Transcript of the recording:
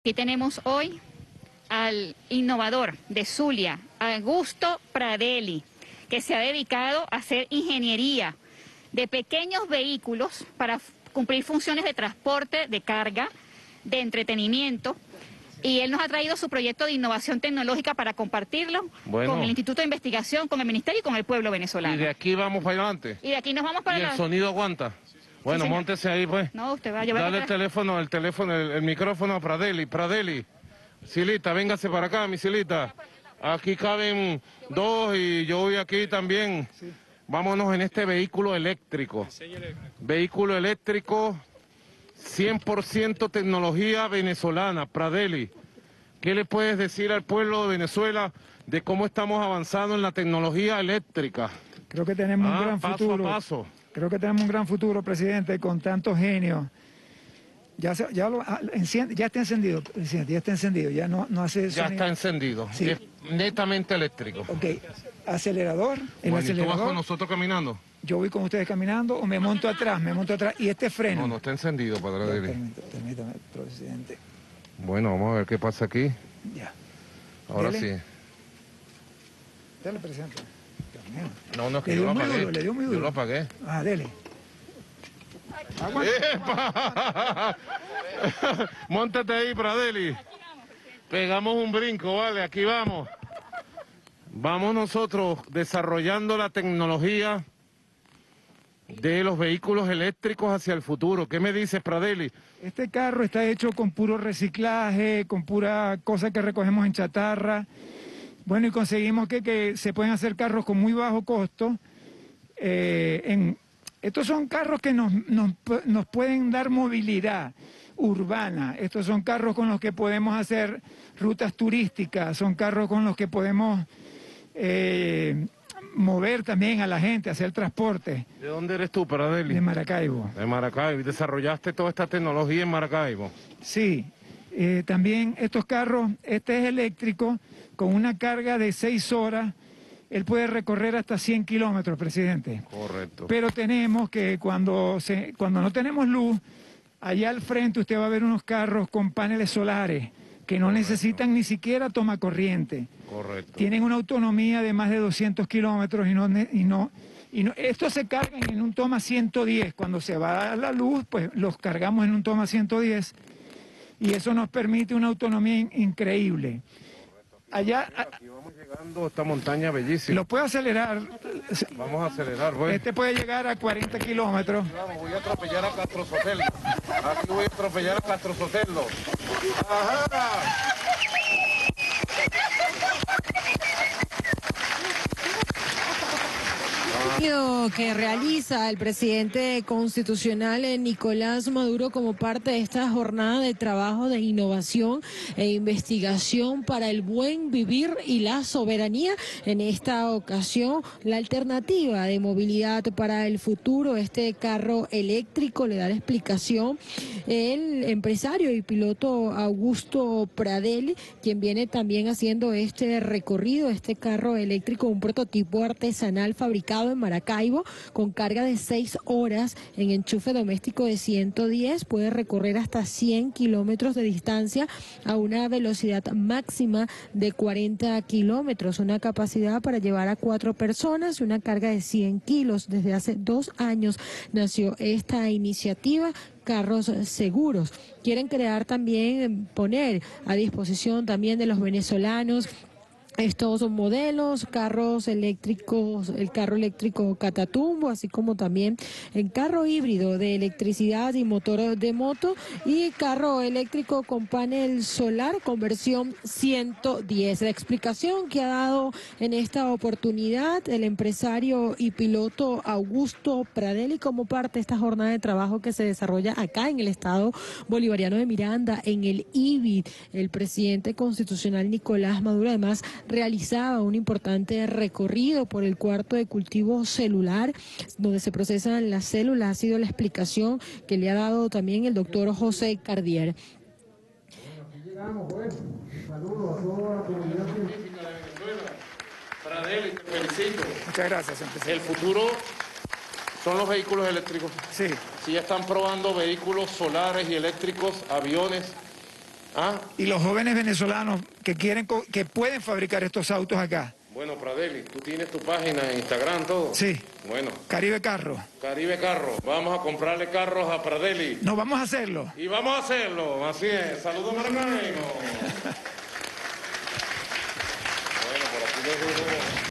Aquí tenemos hoy al innovador de Zulia, Augusto Pradelli, que se ha dedicado a hacer ingeniería de pequeños vehículos para cumplir funciones de transporte, de carga, de entretenimiento. Y él nos ha traído su proyecto de innovación tecnológica para compartirlo con el Instituto de Investigación, con el Ministerio y con el pueblo venezolano. Y de aquí vamos para adelante. Y de aquí nos vamos para ¿Y el sonido aguanta? Bueno, sí, móntese ahí, pues. No, usted va a llevar. Dale el micrófono a Pradelli. Pradelli, Silita, véngase para acá, mi Silita. Aquí caben dos y yo voy aquí también. Sí. Vámonos en este vehículo eléctrico. Vehículo eléctrico, 100% tecnología venezolana. Pradelli, ¿qué le puedes decir al pueblo de Venezuela de cómo estamos avanzando en la tecnología eléctrica? Creo que tenemos un gran futuro. Paso a paso. Creo que tenemos un gran futuro, presidente, con tantos genios. Ya está encendido, presidente, ya está encendido, ya no hace sonido. Ya está encendido, sí. Es netamente eléctrico. Ok, acelerador, el acelerador. ¿Y tú vas con nosotros caminando? Yo voy con ustedes caminando o me monto atrás, y este freno. No está encendido, padre. Permítame, presidente. Bueno, vamos a ver qué pasa aquí. Ya. Ahora Dele. sí. Dale, presidente. No, es que yo lo apagué. Le dio muy duro. Yo lo apagué. Ah, dele. ¡Epa! Móntate ahí, Pradelli. Pegamos un brinco, vale, aquí vamos. Vamos nosotros desarrollando la tecnología de los vehículos eléctricos hacia el futuro. ¿Qué me dices, Pradelli? Este carro está hecho con puro reciclaje, con pura cosa que recogemos en chatarra. Bueno, y conseguimos que se pueden hacer carros con muy bajo costo. Estos son carros que nos pueden dar movilidad urbana. Estos son carros con los que podemos hacer rutas turísticas, son carros con los que podemos mover también a la gente, hacer transporte. ¿De dónde eres tú, Pradelli? De Maracaibo. De Maracaibo. ¿Y desarrollaste toda esta tecnología en Maracaibo? Sí. También estos carros, este es eléctrico, con una carga de 6 horas, él puede recorrer hasta 100 kilómetros, presidente. Correcto. Pero tenemos que cuando no tenemos luz, allá al frente usted va a ver unos carros con paneles solares que no necesitan ni siquiera toma corriente. Correcto. Tienen una autonomía de más de 200 kilómetros estos se cargan en un toma 110. Cuando se va a la luz, pues los cargamos en un toma 110 y eso nos permite una autonomía increíble. Allá, aquí vamos llegando a esta montaña bellísima. Lo puedo acelerar. Vamos a acelerar, pues. Este puede llegar a 40 kilómetros. Vamos, voy a atropellar a Castro Sotelo. Aquí voy a atropellar a Castro Sotelo. ¡Ajá! Que realiza el presidente constitucional Nicolás Maduro como parte de esta jornada de trabajo de innovación e investigación para el buen vivir y la soberanía. En esta ocasión, la alternativa de movilidad para el futuro, este carro eléctrico, le da la explicación el empresario y piloto Augusto Pradelli, quien viene también haciendo este recorrido, este carro eléctrico, un prototipo artesanal fabricado en Maracaibo, con carga de 6 horas en enchufe doméstico de 110, puede recorrer hasta 100 kilómetros de distancia a una velocidad máxima de 40 kilómetros, una capacidad para llevar a 4 personas y una carga de 100 kilos. Desde hace 2 años nació esta iniciativa, Carros Seguros. Quieren crear también, poner a disposición también de los venezolanos estos modelos, carros eléctricos, el carro eléctrico Catatumbo, así como también el carro híbrido de electricidad y motor de moto y carro eléctrico con panel solar con versión 110. La explicación que ha dado en esta oportunidad el empresario y piloto Augusto Pradelli como parte de esta jornada de trabajo que se desarrolla acá en el estado bolivariano de Miranda, en el IBIT. El presidente constitucional Nicolás Maduro además realizaba un importante recorrido por el cuarto de cultivo celular, donde se procesan las células. Ha sido la explicación que le ha dado también el doctor José Cardier. Saludos a toda la comunidad científica de Venezuela. Pradelli, te felicito. Muchas gracias, empresario. El futuro son los vehículos eléctricos. Sí. Sí, ya están probando vehículos solares y eléctricos, aviones. ¿Ah? y los jóvenes venezolanos que que pueden fabricar estos autos acá. Bueno, Pradely, tú tienes tu página en Instagram, todo. Sí. Bueno. Caribe Carro. Caribe Carro. Vamos a comprarle carros a Pradely. No, vamos a hacerlo. Y vamos a hacerlo. Así es. Saludos, Maracaibo. Bueno, por aquí les digo.